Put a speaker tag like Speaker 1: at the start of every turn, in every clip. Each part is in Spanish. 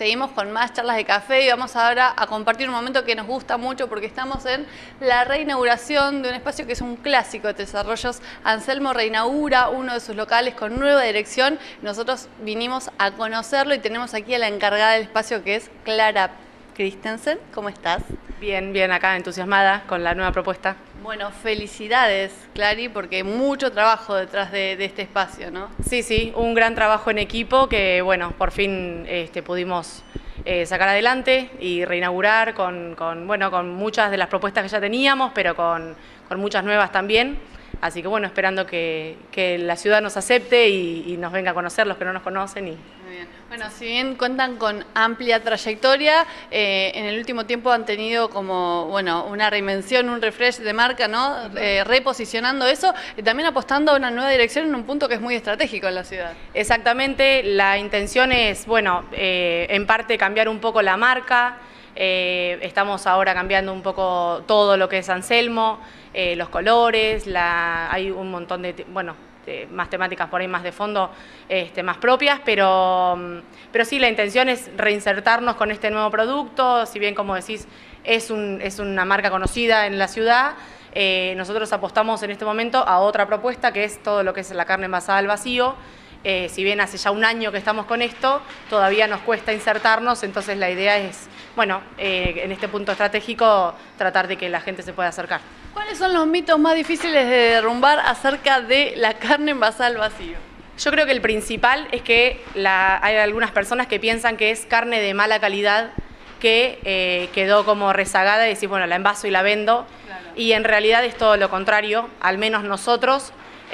Speaker 1: seguimos con más charlas de café y vamos ahora a compartir un momento que nos gusta mucho porque estamos en la reinauguración de un espacio que es un clásico de Desarrollos. Anselmo reinaugura uno de sus locales con nueva dirección. Nosotros vinimos a conocerlo y tenemos aquí a la encargada del espacio, que es Clara Christensen. ¿Cómo estás?
Speaker 2: Bien, bien, acá entusiasmada con la nueva propuesta.
Speaker 1: Bueno, felicidades, Clary, porque mucho trabajo detrás de este espacio, ¿no?
Speaker 2: Sí, un gran trabajo en equipo que, bueno, por fin pudimos sacar adelante y reinaugurar con muchas de las propuestas que ya teníamos, pero con muchas nuevas también. Así que, bueno, esperando que la ciudad nos acepte y nos venga a conocer los que no nos conocen.
Speaker 1: Muy bien. Bueno, si bien cuentan con amplia trayectoria, en el último tiempo han tenido como, bueno, una reinvención, un refresh de marca, ¿no? Reposicionando eso y también apostando a una nueva dirección en un punto que es muy estratégico en la ciudad.
Speaker 2: Exactamente, la intención es, bueno, en parte cambiar un poco la marca. Estamos ahora cambiando un poco todo lo que es Anselmo, los colores, hay un montón de, más temáticas por ahí más de fondo, más propias, pero sí, la intención es reinsertarnos con este nuevo producto. Si bien, como decís, es una marca conocida en la ciudad, nosotros apostamos en este momento a otra propuesta, que es todo lo que es la carne envasada al vacío. Si bien hace ya un año que estamos con esto, todavía nos cuesta insertarnos, entonces la idea es, en este punto estratégico, tratar de que la gente se pueda acercar.
Speaker 1: ¿Cuáles son los mitos más difíciles de derrumbar acerca de la carne envasada al vacío?
Speaker 2: Yo creo que el principal es que hay algunas personas que piensan que es carne de mala calidad, que quedó como rezagada y decir, bueno, la envaso y la vendo. Claro. Y en realidad es todo lo contrario, al menos nosotros.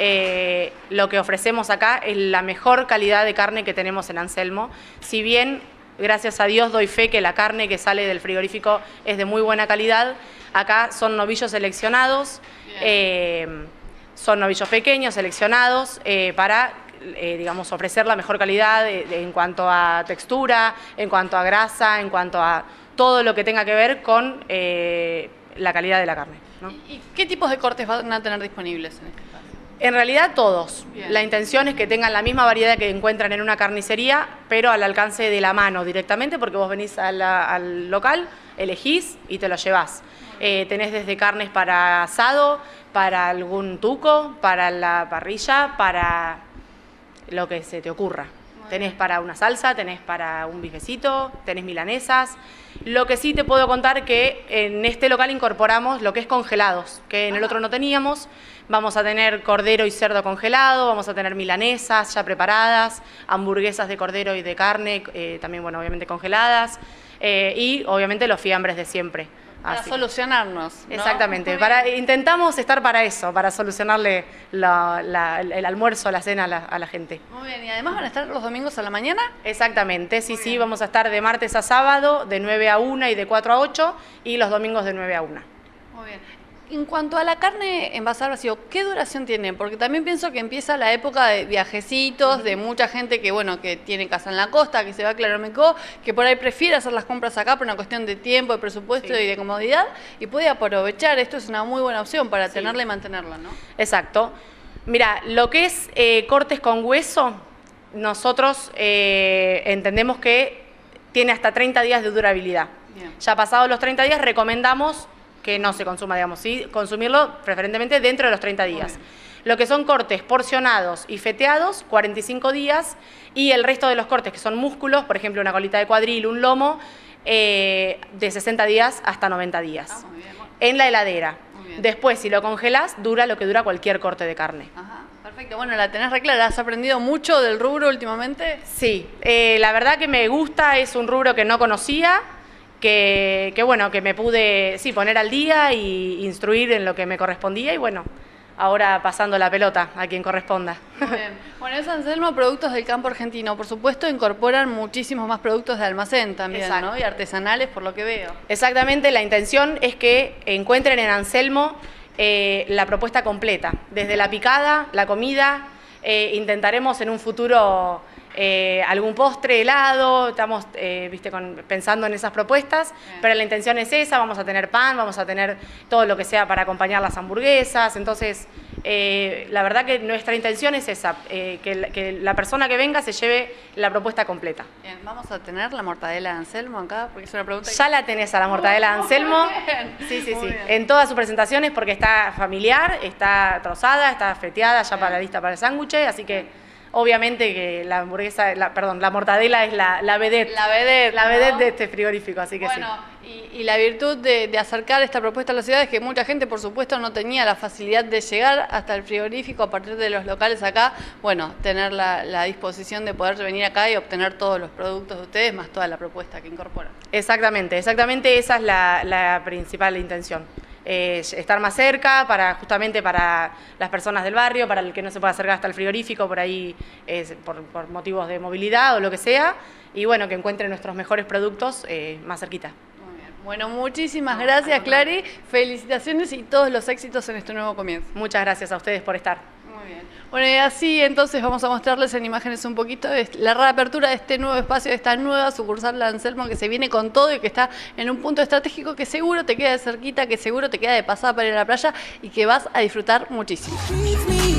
Speaker 2: Lo que ofrecemos acá es la mejor calidad de carne que tenemos en Anselmo. Si bien, gracias a Dios, doy fe que la carne que sale del frigorífico es de muy buena calidad, acá son novillos seleccionados, son novillos pequeños seleccionados para ofrecer la mejor calidad en cuanto a textura, en cuanto a grasa, en cuanto a todo lo que tenga que ver con la calidad de la carne, ¿no?
Speaker 1: ¿Y qué tipos de cortes van a tener disponibles en este espacio?
Speaker 2: En realidad todos.
Speaker 1: Bien.
Speaker 2: La intención es que tengan la misma variedad que encuentran en una carnicería, pero al alcance de la mano directamente, porque vos venís al local, elegís y te lo llevás. Tenés desde carnes para asado, para algún tuco, para la parrilla, para lo que se te ocurra. Tenés para una salsa, tenés para un bifecito, tenés milanesas. Lo que sí te puedo contar que en este local incorporamos lo que es congelados, que en el otro no teníamos. Vamos a tener cordero y cerdo congelado, vamos a tener milanesas ya preparadas, hamburguesas de cordero y de carne, también, obviamente congeladas, y obviamente los fiambres de siempre.
Speaker 1: Para solucionarnos, ¿no?
Speaker 2: Exactamente, intentamos estar para eso, para solucionarle el almuerzo, la cena a la gente.
Speaker 1: Muy bien, ¿y además van a estar los domingos a la mañana?
Speaker 2: Exactamente, sí, vamos a estar de martes a sábado, de 9 a 1 y de 4 a 8, y los domingos de 9 a 1.
Speaker 1: Muy bien. En cuanto a la carne envasada al vacío, ¿qué duración tiene? Porque también pienso que empieza la época de viajecitos, de mucha gente que tiene casa en la costa, que se va a Claromecó, que por ahí prefiere hacer las compras acá por una cuestión de tiempo, de presupuesto y de comodidad, y puede aprovechar. Esto es una muy buena opción para tenerla y mantenerla, ¿no?
Speaker 2: Exacto. Mira, lo que es cortes con hueso, nosotros entendemos que tiene hasta 30 días de durabilidad. Bien. Ya pasados los 30 días recomendamos que no se consuma, sí, consumirlo preferentemente dentro de los 30 días. Lo que son cortes porcionados y feteados, 45 días, y el resto de los cortes que son músculos, por ejemplo, una colita de cuadril, un lomo, de 60 días hasta 90 días. Muy bien. En la heladera. Después, si lo congelas, dura lo que dura cualquier corte de carne.
Speaker 1: Ajá, perfecto. Bueno, la tenés re clara. ¿Has aprendido mucho del rubro últimamente?
Speaker 2: Sí, la verdad que me gusta, es un rubro que no conocía, que me pude poner al día y instruir en lo que me correspondía y ahora pasando la pelota a quien corresponda.
Speaker 1: Muy bien. Bueno, es Anselmo Productos del Campo Argentino. Por supuesto, incorporan muchísimos más productos de almacén también, ¿no? Y artesanales, por lo que veo.
Speaker 2: Exactamente, la intención es que encuentren en Anselmo la propuesta completa, desde la picada, la comida, intentaremos en un futuro algún postre, helado, estamos pensando en esas propuestas, pero la intención es esa, vamos a tener pan, vamos a tener todo lo que sea para acompañar las hamburguesas, entonces La verdad que nuestra intención es esa, que la persona que venga se lleve la propuesta completa.
Speaker 1: Bien, ¿vamos a tener la mortadela de Anselmo acá? Porque es una pregunta
Speaker 2: Ya la tenés a la mortadela de Anselmo. Sí, en todas sus presentaciones, porque está familiar, está trozada, está feteada, ya para la lista para el sándwich, así que obviamente que la hamburguesa, la mortadela es la vedette.
Speaker 1: La vedette,
Speaker 2: la vedette,
Speaker 1: ¿no?
Speaker 2: de este frigorífico, así que
Speaker 1: bueno, y la virtud de acercar esta propuesta a la ciudad es que mucha gente, por supuesto, no tenía la facilidad de llegar hasta el frigorífico a partir de los locales acá. Bueno, tener la disposición de poder venir acá y obtener todos los productos de ustedes, más toda la propuesta que incorporan.
Speaker 2: Exactamente, esa es la principal intención. Estar más cerca, justamente para las personas del barrio, para el que no se pueda acercar hasta el frigorífico, por ahí por motivos de movilidad o lo que sea, y bueno, que encuentren nuestros mejores productos más cerquita.
Speaker 1: Muy bien. Bueno, muchísimas gracias, Clary, felicitaciones y todos los éxitos en este nuevo comienzo.
Speaker 2: Muchas gracias a ustedes por estar.
Speaker 1: Muy bien. Bueno, y así entonces vamos a mostrarles en imágenes un poquito la reapertura de este nuevo espacio, de esta nueva sucursal de Anselmo, que se viene con todo y que está en un punto estratégico que seguro te queda de cerquita, que seguro te queda de pasada para ir a la playa y que vas a disfrutar muchísimo.